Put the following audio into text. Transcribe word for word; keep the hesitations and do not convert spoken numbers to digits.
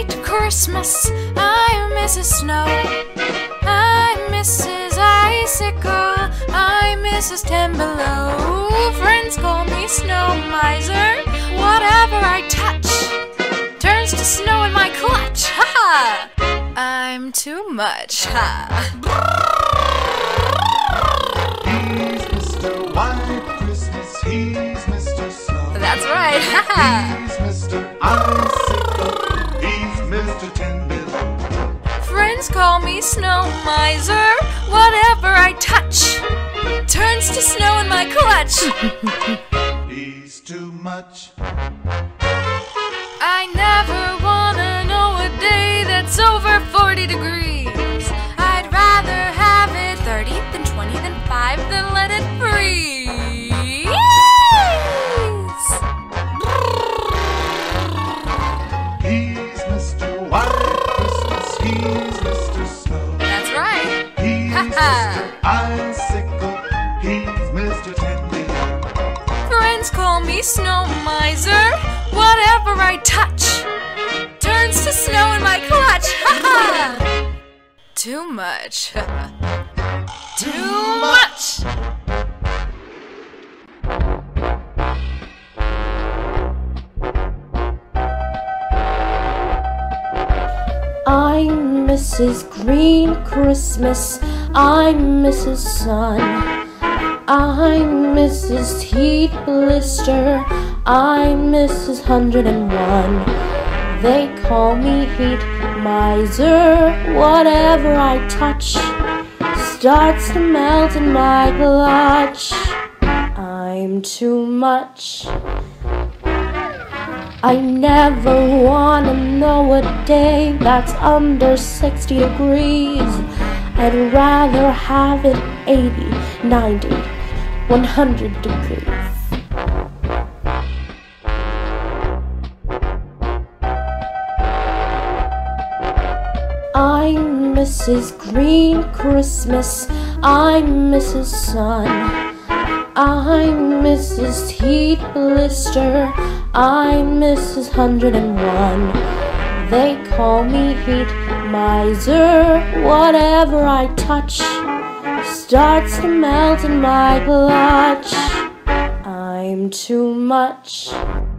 hate Christmas. I'm Missus Snow. I'm Missus Icicle. I'm Missus Ten Below. Friends call me Snow Miser. Whatever I touch turns to snow in my clutch. Ha ha! I'm too much. Ha! He's Mister White Christmas. He's Mister Snow. That's right. Ha ha! He's Mister Icicle. He's Mister Ten Below. Friends call me Snow Miser. Whatever I touch turns to snow in my clutch. He's too much. I never wanna know a day that's over forty degrees. I'd rather have it thirty than twenty than five than let it freeze. He's Mister White Christmas. He's Mister Snow. That's right. He's Mister Icicle. He's Mister Ten Below. Friends call me Snow Miser. Whatever I touch turns to snow in my clutch. Ha ha! Too much. Too much. I'm Missus Green Christmas. I'm Missus Sun. I'm Missus Heat Blister. I'm Missus Hundred and One. They call me Heat Miser. Whatever I touch starts to melt in my clutch. I'm too much. I never wanna know a day that's under sixty degrees. I'd rather have it eighty, ninety, one hundred degrees. I'm Missus Green Christmas. I'm Missus Sun. I'm Missus Heat Blister. I'm Missus Hundred and One. They call me Heat Miser. Whatever I touch starts to melt in my clutch. I'm too much.